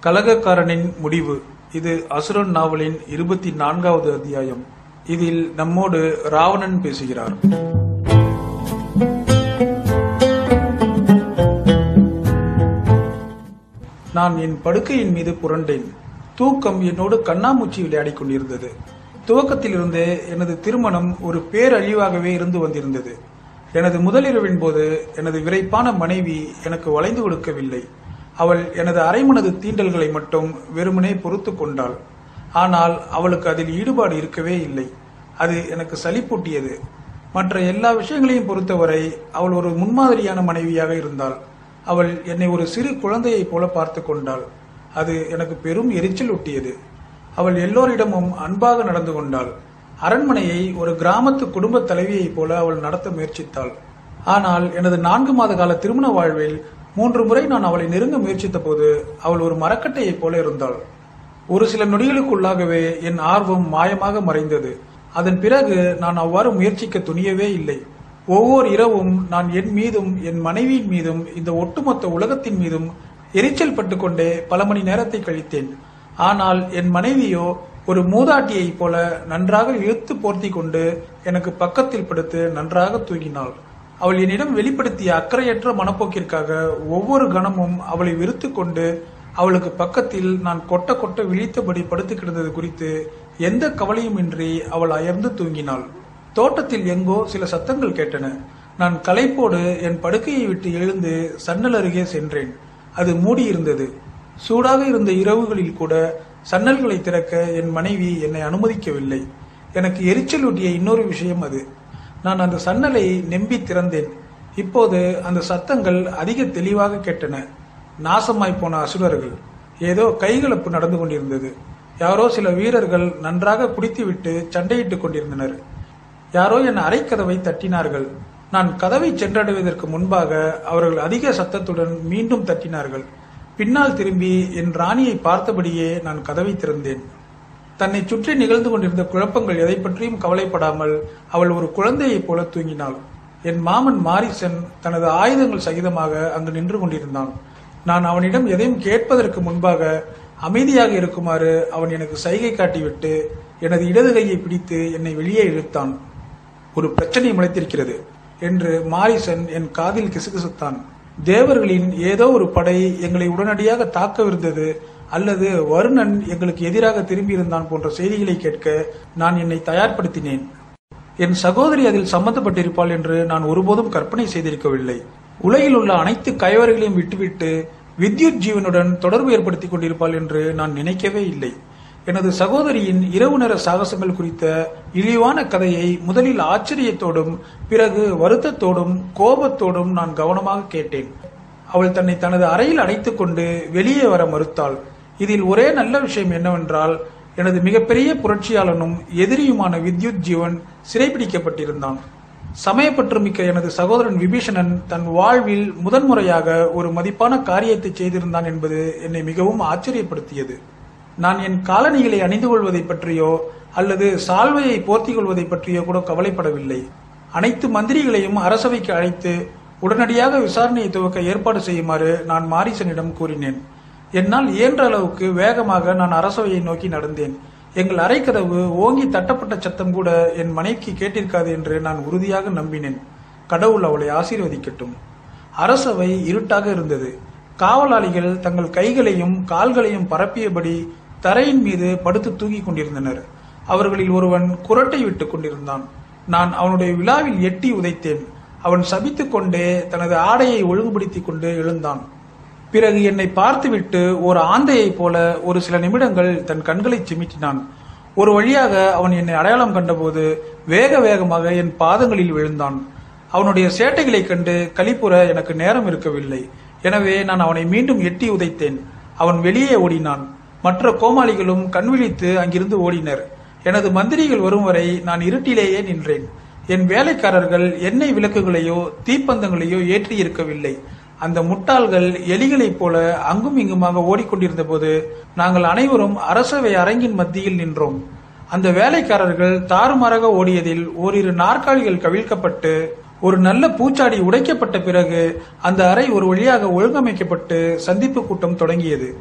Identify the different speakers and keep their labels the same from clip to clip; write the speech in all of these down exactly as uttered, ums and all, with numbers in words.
Speaker 1: கலகக்காரனின் முடிவு. இது அசுரன் நாவலின் இருபத்தி நான்காவது அத்தியாயம். இதில் நம்மோடு ராவணன் பேசுகிறார். நான் என் படுக்கையின் மீது புரண்டேன். தூக்கம் என்னோடு கண்ணாமூச்சி விளையாடிக் கொண்டிருந்தது. துவக்கத்திலிருந்தே எனது திருமணம் ஒரு பேரழிவாகவே இருந்து வந்திருந்தது. எனது முதலிரவின் போது எனது விரைப்பான மனைவி எனக்கு வளைந்து கொடுக்கவில்லை. அவள் எனது அரைமனது தீண்டல்களை மட்டும் வெறுமனே பொறுத்து கொண்டாள். ஆனால் அவளுக்கு அதில் ஈடுபாடு இருக்கவே இல்லை. அது எனக்கு சலிப்பூட்டியது. மற்ற எல்லா விஷயங்களையும் பொறுத்தவரை அவள் ஒரு முன்மாதிரியான மனைவியாக இருந்தாள். அவள் என்னை ஒரு சிறு குழந்தையைப் போல பார்த்து கொண்டாள். அது எனக்கு பெரும் எரிச்சல் ஊட்டியது. அவள் எல்லோரிடமும் அன்பாக நடந்து கொண்டாள். அரண்மனையை ஒரு கிராமத்து குடும்ப தலைவியைப் போல அவள் நடத்த முயற்சித்தாள். ஆனால் எனது நான்கு மாத கால திருமண வாழ்வில் மூன்று முறை நான் அவளை நெருங்க முயற்சித்த போது அவள் ஒரு மரக்கட்டையைப் போல இருந்தாள். ஒரு சில நொடிகளுக்குள்ளாகவே என் ஆர்வம் மாயமாக மறைந்தது. அதன் பிறகு நான் அவ்வாறு முயற்சிக்க துணியவே இல்லை. ஒவ்வொரு இரவும் நான் என் மீதும் என் மனைவியின் மீதும் இந்த ஒட்டுமொத்த உலகத்தின் மீதும் எரிச்சல் பட்டு கொண்டே பல மணி நேரத்தை கழித்தேன். ஆனால் என் மனைவியோ ஒரு மூதாட்டியைப் போல நன்றாக இழுத்து போர்த்தி கொண்டு எனக்கு பக்கத்தில் படுத்து நன்றாக தூங்கினாள். அவள் என்னிடம் வெளிப்படுத்திய அக்கறையற்ற மனப்போக்கிற்காக ஒவ்வொரு கணமும் அவளை வெறுத்து கொண்டு அவளுக்கு பக்கத்தில் நான் கொட்ட கொட்ட விழித்தபடி படுத்து கிடந்தது குறித்து எந்த கவலையும் இன்றி அவள் அயர்ந்து தூங்கினாள். தோட்டத்தில் எங்கோ சில சத்தங்கள் கேட்டன. நான் களைப்போடு என் படுக்கையை விட்டு எழுந்து சன்னல் அருகே சென்றேன். அது மூடியிருந்தது. சூடாக இருந்த இரவுகளில் கூட சன்னல்களை திறக்க என் மனைவி என்னை அனுமதிக்கவில்லை. எனக்கு எரிச்சலூட்டிய இன்னொரு விஷயம் அது. நான் அந்த சன்னலை நெம்பி திறந்தேன். இப்போது அந்த சத்தங்கள் அதிக தெளிவாக கேட்டன. நாசமாய் போன அசுரர்கள். ஏதோ கைகலப்பு நடந்து கொண்டிருந்தது. யாரோ சில வீரர்கள் நன்றாக குடித்துவிட்டு சண்டையிட்டுக் கொண்டிருந்தனர். யாரோ என் அறைக்கதவை தட்டினார்கள். நான் கதவை சென்றடைவதற்கு முன்பாக அவர்கள் அதிக சத்தத்துடன் மீண்டும் தட்டினார்கள். பின்னால் திரும்பி என் ராணியை பார்த்தபடியே நான் கதவை திறந்தேன். தன்னை சுற்றி நிகழ்ந்து கொண்டிருந்த குழப்பங்கள் எதை பற்றியும் கவலைப்படாமல் அவள் ஒரு குழந்தையைப் போல தூங்கினாள். என் மாமன் மாரிசன் தனது ஆயுதங்கள் சகிதமாக அங்கு நின்று கொண்டிருந்தான். நான் அவனிடம் எதையும் கேட்பதற்கு முன்பாக அமைதியாக இருக்குமாறு அவன் எனக்கு சைகை காட்டிவிட்டு எனது இடது கையை பிடித்து என்னை வெளியே இழுத்தான். ஒரு பிரச்சனை முளைத்திருக்கிறது என்று மாரிசன் என் காதில் கிசுகிசுத்தான். தேவர்களின் ஏதோ ஒரு படை எங்களை உடனடியாக தாக்கவிருந்தது அல்லது வருணன் எங்களுக்கு எதிராக திரும்பியிருந்தான் போன்ற செய்திகளை கேட்க நான் என்னை தயார்படுத்தினேன். என் சகோதரி அதில் சம்பந்தப்பட்டிருப்பாள் என்று நான் ஒருபோதும் கற்பனை செய்திருக்கவில்லை. உலகில் உள்ள அனைத்து கயவர்களையும் விட்டுவிட்டு வித்யுத் ஜீவனுடன் தொடர்பு ஏற்படுத்திக் கொண்டிருப்பாள் என்று நான் நினைக்கவே இல்லை. எனது சகோதரியின் இரவு நேர சாகசங்கள் குறித்த இழிவான கதையை முதலில் ஆச்சரியத்தோடும் பிறகு வருத்தத்தோடும் கோபத்தோடும் நான் கவனமாக கேட்டேன். அவள் தன்னை தனது அறையில் அடைத்துக் கொண்டு வெளியே வர மறுத்தாள். இதில் ஒரே நல்ல விஷயம் என்னவென்றால் எனது மிகப்பெரிய புரட்சியாளனும் எதிரியுமான வித்யுத் ஜீவன் சிறைபிடிக்கப்பட்டிருந்தான். சமயப்பற்றுமிக்க எனது சகோதரன் விபீஷணன் தன் வாழ்வில் முதன்முறையாக ஒரு மதிப்பான காரியத்தை செய்திருந்தான் என்பது என்னை மிகவும் ஆச்சரியப்படுத்தியது. நான் என் காலணிகளை அணிந்து கொள்வதை பற்றியோ அல்லது சால்வையை போர்த்திக் கொள்வதை பற்றியோ கூட கவலைப்படவில்லை. அனைத்து மந்திரிகளையும் அரசவைக்கு அழைத்து உடனடியாக விசாரணையை துவக்க ஏற்பாடு செய்யுமாறு நான் மாரிசனிடம் கூறினேன். என்னால் இயன்ற அளவுக்கு வேகமாக நான் அரசவையை நோக்கி நடந்தேன். எங்கள் அறைக்கதவு ஓங்கி தட்டப்பட்ட சத்தம் கூட என் மனைவிக்கு கேட்டிருக்காது என்று நான் உறுதியாக நம்பினேன். கடவுள் அவளை ஆசீர்வதிக்கட்டும். அரசவை இருட்டாக இருந்தது. காவலாளிகள் தங்கள் கைகளையும் கால்களையும் பரப்பியபடி தரையின் மீது படுத்து தூங்கி கொண்டிருந்தனர். அவர்களில் ஒருவன் குரட்டை விட்டுக் கொண்டிருந்தான். நான் அவனுடைய விழாவில் எட்டி உதைத்தேன். அவன் சபித்துக் கொண்டே தனது ஆடையை ஒழுங்குபடுத்திக் கொண்டு எழுந்தான். பிறகு என்னை பார்த்துவிட்டு ஒரு ஆந்தையைப் போல ஒரு சில நிமிடங்கள் தன் கண்களை சிமிட்டினான். ஒரு வழியாக அவன் என்னை அடையாளம் கண்டபோது வேக வேகமாக என் பாதங்களில் விழுந்தான். அவனுடைய சேட்டைகளை கண்டு களிப்புற எனக்கு நேரம் இருக்கவில்லை. எனவே நான் அவனை மீண்டும் எட்டி உதைத்தேன். அவன் வெளியே ஓடினான். மற்ற கோமாளிகளும் கண்விழித்து அங்கிருந்து ஓடினர். எனது மந்திரிகள் வரும் வரை நான் இருட்டிலேயே நின்றேன். என் வேலைக்காரர்கள் எண்ணெய் விளக்குகளையோ தீப்பந்தங்களையோ ஏற்றி இருக்கவில்லை. அந்த முட்டாள்கள் எலிகளைப் போல அங்கும் இங்குமாக ஓடிக்கொண்டிருந்த போது நாங்கள் அனைவரும் அரசவை அரங்கின் மத்தியில் நின்றோம். அந்த வேலைக்காரர்கள் தாறுமாறாக ஓடியதில் ஓரிரு நாற்காலிகள் கவிழ்க்கப்பட்டு ஒரு நல்ல பூச்சாடி உடைக்கப்பட்ட பிறகு அந்த அறை ஒரு வழியாக ஒழுங்கமைக்கப்பட்டு சந்திப்பு கூட்டம் தொடங்கியது.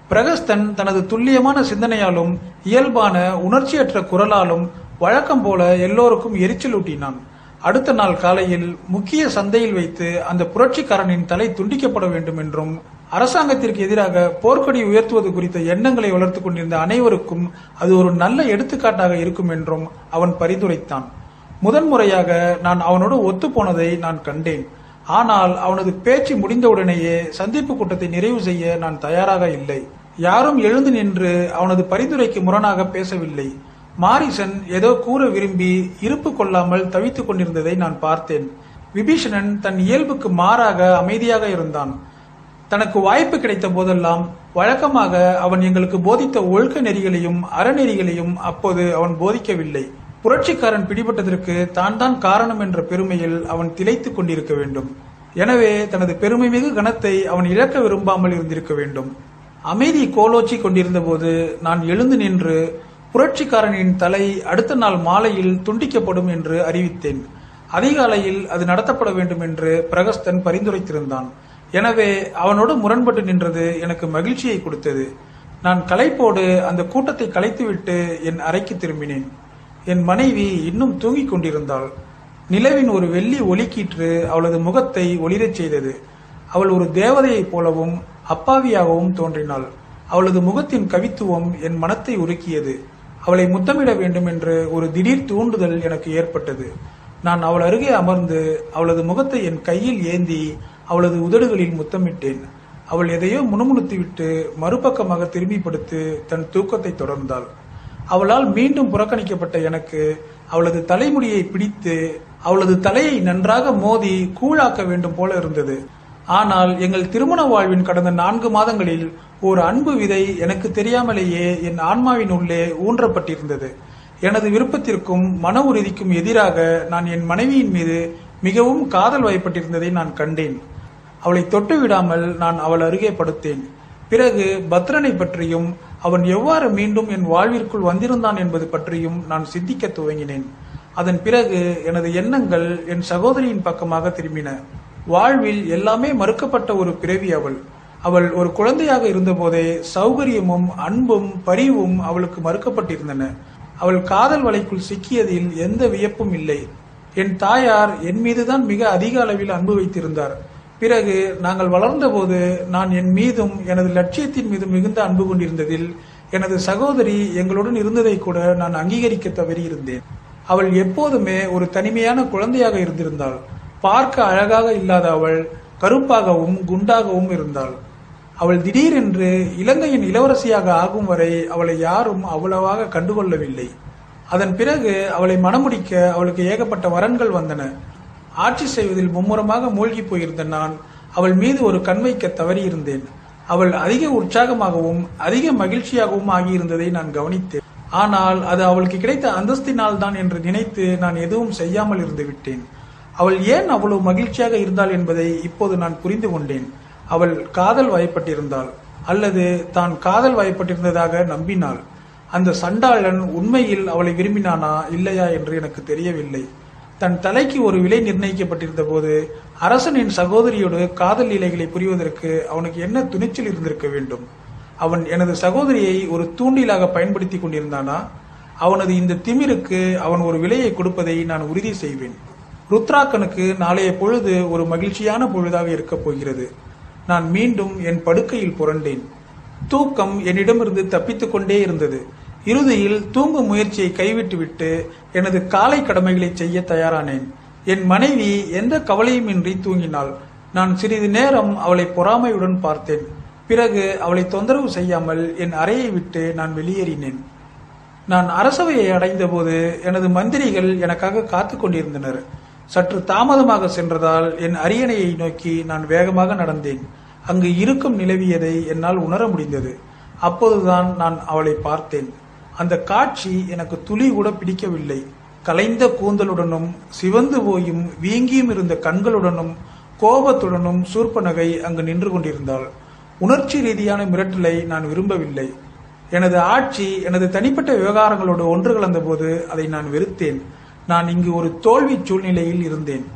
Speaker 1: பிரகஸ்தன் தனது துல்லியமான சிந்தனையாலும் இயல்பான உணர்ச்சியற்ற குரலாலும் வழக்கம் போல எல்லோருக்கும் எரிச்சலூட்டினான். அடுத்த நாள் காலையில் முக்கிய சந்தையில் வைத்து அந்த புரட்சிக்காரனின் தலை துண்டிக்கப்பட வேண்டும் என்றும் அரசாங்கத்திற்கு எதிராக போர்க்கொடி உயர்த்துவது குறித்த எண்ணங்களை வளர்த்துக் கொண்டிருந்த அனைவருக்கும் அது ஒரு நல்ல எடுத்துக்காட்டாக இருக்கும் என்றும் அவன் பரிந்துரைத்தான். முதன்முறையாக நான் அவனோடு ஒத்து போனதை நான் கண்டேன். ஆனால் அவனது பேச்சு முடிந்தவுடனேயே சந்திப்பு கூட்டத்தை நிறைவு செய்ய நான் தயாராக இல்லை. யாரும் எழுந்து நின்று அவனது பரிந்துரைக்கு முரணாக பேசவில்லை. மாரிசன் ஏதோ கூற விரும்பி இருப்பு கொள்ளாமல் தவித்துக் கொண்டிருந்ததை நான் பார்த்தேன். விபீஷணன் தன் இயல்புக்கு மாறாக அமைதியாக இருந்தான். தனக்கு வாய்ப்பு கிடைத்த போதெல்லாம் வழக்கமாக அவன் எங்களுக்கு போதித்த ஒழுக்க நெறிகளையும் அறநெறிகளையும் அப்போது அவன் போதிக்கவில்லை. புரட்சிக்காரன் பிடிபட்டதற்கு தான் தான் காரணம் என்ற பெருமையில் அவன் திளைத்துக் கொண்டிருக்க வேண்டும். எனவே தனது பெருமை மிகு கணத்தை அவன் இழக்க விரும்பாமல் இருந்திருக்க வேண்டும். அமைதி கோலோச்சி கொண்டிருந்த போது நான் எழுந்து நின்று புரட்சிக்காரனின் தலை அடுத்த நாள் மாலையில் துண்டிக்கப்படும் என்று அறிவித்தேன். அதிகாலையில் அது நடத்தப்பட வேண்டும் என்று பிரகஸ்தன் பரிந்துரைத்திருந்தான். எனவே அவனோடு முரண்பட்டு நின்றது எனக்கு மகிழ்ச்சியை கொடுத்தது. நான் களைப்போடு அந்த கூட்டத்தை கலைத்துவிட்டு என் அறைக்கு திரும்பினேன். என் மனைவி இன்னும் தூங்கிக் கொண்டிருந்தாள். நிலவின் ஒரு வெள்ளி ஒளிக்கீற்று அவளது முகத்தை ஒளிரச் செய்தது. அவள் ஒரு தேவதையைப் போலவும் அப்பாவியாகவும் தோன்றினாள். அவளது முகத்தின் கவித்துவம் என் மனத்தை உருக்கியது. அவளை முத்தமிட வேண்டும் என்று ஒரு திடீர் தூண்டுதல் எனக்கு ஏற்பட்டது. நான் அவள் அருகே அமர்ந்து அவளது முகத்தை என் கையில் ஏந்தி அவளது உதடுகளில் முத்தமிட்டேன். அவள் எதையோ முணுமுணுத்துவிட்டு மறுபக்கமாக திரும்பி படுத்து தன் தூக்கத்தை தொடர்ந்தாள். அவளால் மீண்டும் புறக்கணிக்கப்பட்ட எனக்கு அவளது தலைமுடியை பிடித்து அவளது தலையை நன்றாக மோதி கூழாக்க வேண்டும் போல இருந்தது. ஆனால் எங்கள் திருமண வாழ்வின் கடந்த நான்கு மாதங்களில் ஒரு அன்பு விதை எனக்கு தெரியாமலேயே என் ஆன்மாவின் உள்ளே ஊன்றப்பட்டிருந்தது. எனது விருப்பத்திற்கும் மன உறுதிக்கும் எதிராக நான் என் மனைவியின் மீது மிகவும் காதல் வயப்பட்டிருந்ததை நான் கண்டேன். அவளை தொட்டு விடாமல் நான் அவள் அருகே படுத்தேன். பிறகு பத்ரனை பற்றியும் அவன் எவ்வாறு மீண்டும் என் வாழ்விற்குள் வந்திருந்தான் என்பது பற்றியும் நான் சிந்திக்க துவங்கினேன். அதன் பிறகு எனது எண்ணங்கள் என் சகோதரியின் பக்கமாக திரும்பின. வாழ்வில் எல்லாமே மறுக்கப்பட்ட ஒரு பிறவி அவள். அவள் ஒரு குழந்தையாக இருந்தபோதே சௌகரியமும் அன்பும் பரிவும் அவளுக்கு மறுக்கப்பட்டிருந்தன. அவள் காதல் வலைக்குள் சிக்கியதில் எந்த வியப்பும் இல்லை. என் தாயார் என் மீதுதான் மிக அதிக அளவில் அன்பு வைத்திருந்தார். பிறகு நாங்கள் வளர்ந்தபோது நான் என் மீதும் எனது லட்சியத்தின் மீது மிகுந்த அன்பு கொண்டிருந்ததில் எனது சகோதரி எங்களுடன் இருந்ததை கூட நான் அங்கீகரிக்க தவறி இருந்தேன். அவள் எப்போதுமே ஒரு தனிமையான குழந்தையாக இருந்திருந்தாள். பார்க்க அழகாக இல்லாத அவள் கருப்பாகவும் குண்டாகவும் இருந்தாள். அவள் திடீரென்று இலங்கையின் இளவரசியாக ஆகும் வரை அவளை யாரும் அவ்வளவாக கண்டுகொள்ளவில்லை. அதன் பிறகு அவளை மணமுடிக்க அவளுக்கு ஏகப்பட்ட வரன்கள் வந்தன. ஆட்சி செய்வதில் மும்முரமாக மூழ்கி போயிருந்த நான் அவள் மீது ஒரு கண் வைக்க தவறியிருந்தேன். அவள் அதிக உற்சாகமாகவும் அதிக மகிழ்ச்சியாகவும் ஆகியிருந்ததை நான் கவனித்தேன். ஆனால் அது அவளுக்கு கிடைத்த அந்தஸ்தினால் தான் என்று நினைத்து நான் எதுவும் செய்யாமல் இருந்து விட்டேன். அவள் ஏன் அவ்வளவு மகிழ்ச்சியாக இருந்தாள் என்பதை இப்போது நான் புரிந்து கொண்டேன். அவள் காதல் வயப்பட்டிருந்தாள், அல்லது தான் காதல் வயப்பட்டிருந்ததாக நம்பினாள். அந்த சண்டாளன் உண்மையில் அவளை விரும்பினானா இல்லையா என்று எனக்கு தெரியவில்லை. தன் தலைக்கு ஒரு விலை நிர்ணயிக்கப்பட்டிருந்த போது அரசனின் சகோதரியோடு காதல் லீலைகளை புரிவதற்கு அவனுக்கு என்ன துணிச்சல் இருந்திருக்க வேண்டும்? அவன் எனது சகோதரியை ஒரு தூண்டிலாக பயன்படுத்தி கொண்டிருந்தானா? அவனது இந்த திமிருக்கு அவன் ஒரு விலையை கொடுப்பதை நான் உறுதி செய்வேன். ருத்ராக்கனுக்கு நாளைய பொழுது ஒரு மகிழ்ச்சியான பொழுதாக இருக்கப் போகிறது. நான் மீண்டும் என் படுக்கையில் புரண்டேன். தூக்கம் என்னிடமிருந்து தப்பித்துக் கொண்டே இருந்தது. இறுதியில் தூங்கும் முயற்சியை கைவிட்டுவிட்டு எனது காலை கடமைகளை செய்ய தயாரானேன். என் மனைவி எந்த கவலையும் இன்றி தூங்கினாள். நான் சிறிது நேரம் அவளை பொறாமையுடன் பார்த்தேன். பிறகு அவளை தொந்தரவு செய்யாமல் என் அறையை விட்டு நான் வெளியேறினேன். நான் அரசவையை அடைந்த போது எனது மந்திரிகள் எனக்காக காத்து கொண்டிருந்தனர். சற்று தாமதமாக சென்றதால் என் அரியணையை நோக்கி நான் வேகமாக நடந்தேன். அங்கு இருக்கும் நிலவியதை என்னால் உணர முடிந்தது. அப்போதுதான் நான் அவளை பார்த்தேன். அந்த காட்சி எனக்கு துளி கூட பிடிக்கவில்லை. கலைந்த கூந்தலுடனும் சிவந்து போயும் வீங்கியும் இருந்த கண்களுடனும் கோபத்துடனும் சூர்பனகை அங்கு நின்று கொண்டிருந்தாள். உணர்ச்சி ரீதியான மிரட்டலை நான் விரும்பவில்லை. எனது ஆட்சி எனது தனிப்பட்ட விவகாரங்களோடு ஒன்று கலந்த போது அதை நான் வெறுத்தேன். நான் இங்கு ஒரு தோல்வி சூழ்நிலையில் இருந்தேன்.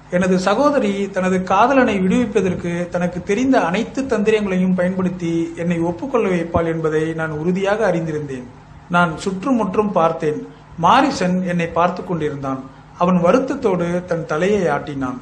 Speaker 1: எனது சகோதரி தனது காதலனை விடுவிப்பதற்கு தனக்கு தெரிந்த அனைத்து தந்திரங்களையும் பயன்படுத்தி என்னை ஒப்புக்கொள்ள வைப்பாள் என்பதை நான் உறுதியாக அறிந்திருந்தேன். நான் சுற்றுமுற்றும் பார்த்தேன். மாரிசன் என்னை பார்த்து கொண்டிருந்தான். அவன் வருத்தத்தோடு தன் தலையை ஆட்டினான்.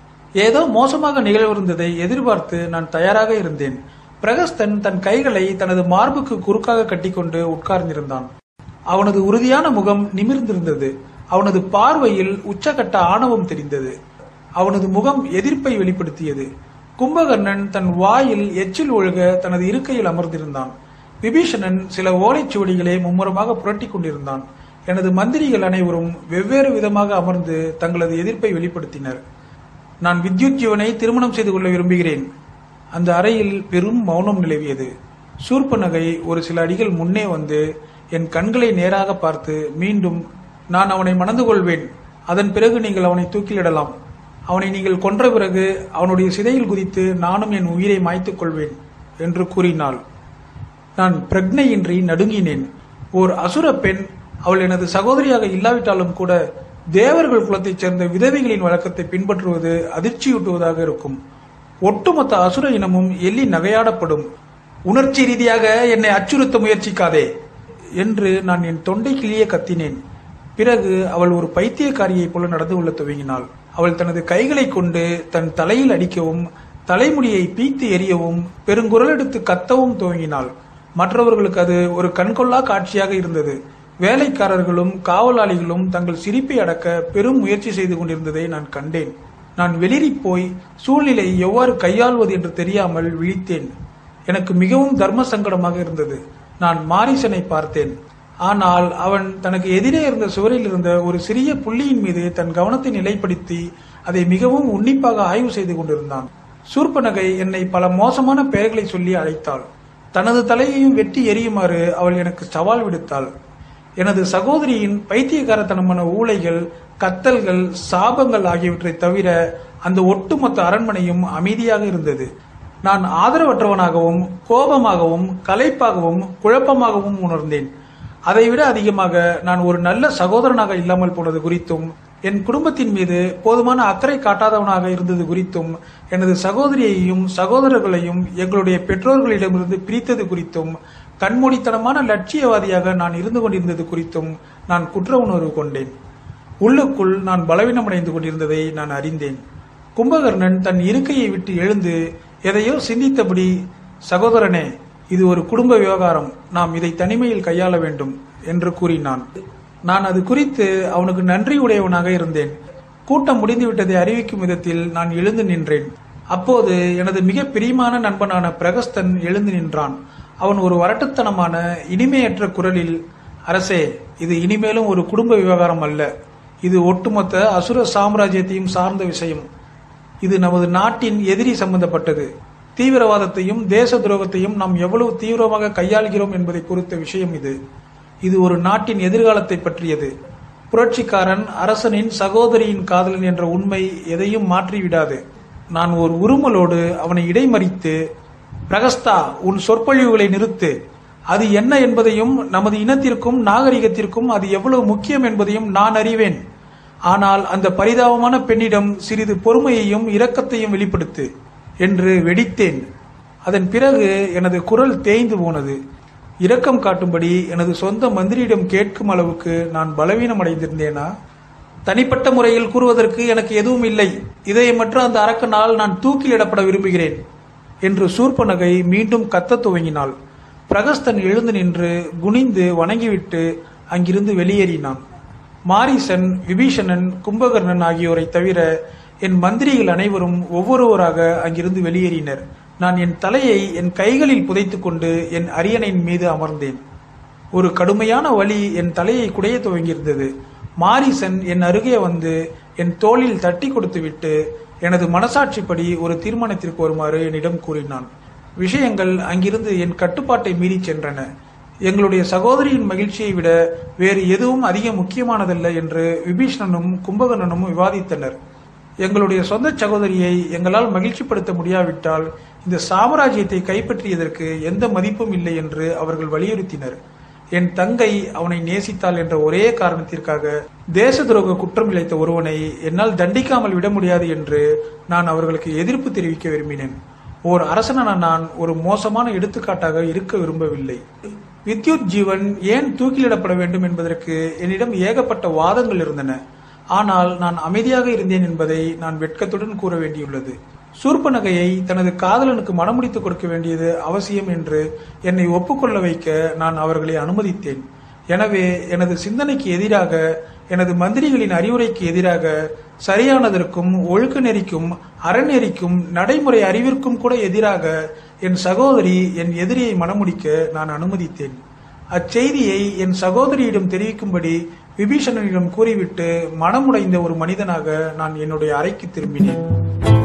Speaker 1: ஏதோ மோசமாக நிகழ்விருந்ததை எதிர்பார்த்து நான் தயாராக இருந்தேன். பிரகஸ்தன் தன் கைகளை தனது மார்புக்கு குறுக்காக கட்டிக்கொண்டு உட்கார்ந்திருந்தான். அவனது உறுதியான முகம் நிமிர்ந்திருந்தது. அவனது பார்வையில் உச்சகட்ட ஆணவம் தெரிந்தது. அவனது முகம் எதிர்ப்பை வெளிப்படுத்தியது. கும்பகர்ணன் தன் வாயில் எச்சில் ஒழுக தனது இருக்கையில் அமர்ந்திருந்தான். விபீஷணன் சில ஓலைச்சுவடிகளை மும்முரமாக புரட்டி கொண்டிருந்தான். எனது மந்திரிகள் அனைவரும் வெவ்வேறு விதமாக அமர்ந்து தங்களது எதிர்ப்பை வெளிப்படுத்தினர். நான் வித்யுத் ஜீவனை திருமணம் செய்து கொள்ள விரும்புகிறேன். அந்த அறையில் பெரும் மௌனம் நிலவியது. சூர்பனகை ஒரு சில அடிகள் முன்னே வந்து என் கண்களை நேராக பார்த்து மீண்டும், நான் அவனை மணந்து கொள்வேன். அதன் பிறகு நீங்கள் அவனை தூக்கிலிடலாம். அவனை நீங்கள் கொன்ற பிறகு அவனுடைய சிதையில் குதித்து நானும் என் உயிரை மாய்த்துக் கொள்வேன் என்று கூறினாள். நான் பிரக்னையின்றி நடுங்கினேன். ஓர் அசுர பெண், அவள் எனது சகோதரியாக இல்லாவிட்டாலும் கூட தேவர்கள் குலத்தைச் சேர்ந்த விதவைகளின் வழக்கத்தை பின்பற்றுவது அதிர்ச்சியூட்டுவதாக இருக்கும். ஒட்டுமொத்த அசுர இனமும் எள்ளி நகையாடப்படும். உணர்ச்சி ரீதியாக என்னை அச்சுறுத்த முயற்சிக்காதே என்று நான் என் தொண்டை கிளியே கத்தினேன். பிறகு அவள் ஒரு பைத்தியக்காரியைப் போல நடந்து கொள்ள துவங்கினாள். அவள் தனது கைகளை கொண்டு தன் தலையில் அடிக்கவும் தலைமுடியை பீத்து எறியவும் பெருங்குரல் எடுத்து கத்தவும் துவங்கினாள். மற்றவர்களுக்கு அது ஒரு கண்கொள்ளா காட்சியாக இருந்தது. வேலைக்காரர்களும் காவலாளிகளும் தங்கள் சிரிப்பை அடக்க பெரும் முயற்சி செய்து கொண்டிருந்ததை நான் கண்டேன். நான் வெளிரி போய் சூழ்நிலை எவ்வாறு கையாள்வது என்று தெரியாமல் விழித்தேன். எனக்கு மிகவும் தர்ம சங்கடமாக இருந்தது. நான் மாரிசனை பார்த்தேன். ஆனால் அவன் தனக்கு எதிரே இருந்த சுவரில் இருந்த ஒரு சிறிய புள்ளியின் மீது தன் கவனத்தை நிலைப்படுத்தி அதை மிகவும் உன்னிப்பாக ஆய்வு செய்து கொண்டிருந்தான். சூர்பனகை என்னை பல மோசமான பெயர்களை சொல்லி அழைத்தாள். தனது தலையையும் வெட்டி எறியுமாறு அவள் எனக்கு சவால் விடுத்தாள். எனது சகோதரியின் பைத்தியக்காரத்தனமான ஊளைகள், கத்தல்கள், சாபங்கள் ஆகியவற்றை தவிர அந்த ஒட்டுமொத்த அரண்மனையும் அமைதியாக இருந்தது. நான் ஆதரவற்றவனாகவும் கோபமாகவும் களைப்பாகவும் குழப்பமாகவும் உணர்ந்தேன். அதைவிட அதிகமாக நான் ஒரு நல்ல சகோதரனாக இல்லாமல் போனது குறித்தும், என் குடும்பத்தின் மீது போதுமான அக்கறை காட்டாதவனாக இருந்தது குறித்தும், எனது சகோதரியையும் சகோதரர்களையும் எங்களுடைய பெற்றோர்களிடமிருந்து பிரித்தது குறித்தும், கண்மூடித்தனமான லட்சியவாதியாக நான் இருந்து கொண்டிருந்தது குறித்தும் நான் குற்ற உணர்வு கொண்டேன். உள்ளுக்குள் நான் பலவீனமடைந்து கொண்டிருந்ததை நான் அறிந்தேன். கும்பகர்ணன் தன் இருக்கையை விட்டு எழுந்து எதையோ சிந்தித்தபடி, சகோதரனே, இது ஒரு குடும்ப விவகாரம், நாம் இதை தனிமையில் கையாள வேண்டும் என்று கூறினான். நான் அது குறித்து அவனுக்கு நன்றி உடையவனாக இருந்தேன். கூட்டம் முடிந்துவிட்டதை அறிவிக்கும் விதத்தில் நான் எழுந்து நின்றேன். அப்போது எனது மிக பிரியமான நண்பனான பிரகஸ்தன் எழுந்து நின்றான். அவன் ஒரு வரட்டுத்தனமான இனிமையற்ற குரலில், அரசே, இது இனிமேலும் ஒரு குடும்ப விவகாரம் அல்ல. இது ஒட்டுமொத்த அசுர சாம்ராஜ்யத்தையும் சார்ந்த விஷயம். இது நமது நாட்டின் எதிரி சம்பந்தப்பட்டது. தீவிரவாதத்தையும் தேச துரோகத்தையும் நாம் எவ்வளவு தீவிரமாக கையாளுகிறோம் என்பதை குறித்த விஷயம் இது. இது ஒரு நாட்டின் எதிர்காலத்தை பற்றியது. புரட்சிக்காரன் அரசனின் சகோதரியின் காதலன் என்ற உண்மை எதையும் மாற்றிவிடாது. நான் ஒரு உருமலோடு அவனை இடைமறித்து, பிரகஸ்தா, உன் சொற்பொழிவுகளை நிறுத்து. அது என்ன என்பதையும் நமது இனத்திற்கும் நாகரிகத்திற்கும் அது எவ்வளவு முக்கியம் என்பதையும் நான் அறிவேன். ஆனால் அந்த பரிதாபமான பெண்ணிடம் சிறிது பொறுமையையும் இரக்கத்தையும் வெளிப்படுத்து என்று வெடித்தேன். அதன் பிறகு எனது குரல் தேய்ந்து போனது. இரக்கம் காட்டும்படி எனது சொந்த மந்திரியிடம் கேட்கும் அளவுக்கு நான் பலவீனமடைந்திருந்தேனா? தனிப்பட்ட முறையில் கூறுவதற்கு எனக்கு எதுவும் இல்லை. இதயமற்ற அந்த அரக்கனால் நான் தூக்கிலிடப்பட விரும்புகிறேன் என்று சூர்பனகை மீண்டும் கத்தத் துவங்கினாள். பிரகஸ்தன் எழுந்து நின்று குனிந்து வணங்கிவிட்டு அங்கிருந்து வெளியேறினான். மாரிசன், விபீஷணன், கும்பகர்ணன் ஆகியோரை தவிர என் மந்திரிகள் அனைவரும் ஒவ்வொருவராக அங்கிருந்து வெளியேறினர். நான் என் தலையை என் கைகளில் புதைத்துக் கொண்டு என் அரியணையின் மீது அமர்ந்தேன். ஒரு கடுமையான வலி என் தலையை குடைய துவங்கியிருந்தது. மாரிசன் என் அருகே வந்து என் தோளில் தட்டி கொடுத்துவிட்டு எனது மனசாட்சிப்படி ஒரு தீர்மானத்திற்கு வருமாறு என்னிடம் கூறினான். விஷயங்கள் அங்கிருந்து என் கட்டுப்பாட்டை மீறி சென்றன. எங்களுடைய சகோதரியின் மகிழ்ச்சியை விட வேறு எதுவும் அதிக முக்கியமானதல்ல என்று விபீஷணனும் கும்பகர்ணனும் விவாதித்தனர். எங்களுடைய சொந்த சகோதரியை எங்களால் மகிழ்ச்சிப்படுத்த முடியாவிட்டால் இந்த சாம்ராஜ்யத்தை கைப்பற்றியதற்கு எந்த மதிப்பும் இல்லை என்று அவர்கள் வலியுறுத்தினர். என் தங்கை அவனை நேசித்தாள் என்ற ஒரே காரணத்திற்காக தேச துரோக குற்றம் இழைத்த ஒருவனை என்னால் தண்டிக்காமல் விட முடியாது என்று நான் அவர்களுக்கு எதிர்ப்பு தெரிவிக்க விரும்பினேன். ஓர் அரசனான நான் ஒரு மோசமான எடுத்துக்காட்டாக இருக்க விரும்பவில்லை. வித்யுத் ஜீவன் ஏன் தூக்கிலிடப்பட வேண்டும் என்பதற்கு என்னிடம் ஏகப்பட்ட வாதங்கள் இருந்தன. ஆனால் நான் அமைதியாக இருந்தேன் என்பதை நான் வெட்கத்துடன் கூற வேண்டியுள்ளது. சூர்பனகையை தனது காதலனுக்கு மனமுடித்துக் கொடுக்க வேண்டியது அவசியம் என்று என்னை ஒப்புக்கொள்ள வைக்க நான் அவர்களை அனுமதித்தேன். எனவே எனது சிந்தனைக்கு எதிராக, எனது மந்திரிகளின் அறிவுரைக்கு எதிராக, சரியானதற்கும் ஒழுக்க நெறிக்கும் அறநெறிக்கும் நடைமுறை அறிவிற்கும் கூட எதிராக என் சகோதரி என் எதிரியை மனமுடிக்க நான் அனுமதித்தேன். அச்செய்தியை என் சகோதரியிடம் தெரிவிக்கும்படி விபீஷணனிடம் கூறிவிட்டு மனமுடைந்த ஒரு மனிதனாக நான் என்னுடைய அறைக்கு திரும்பினேன்.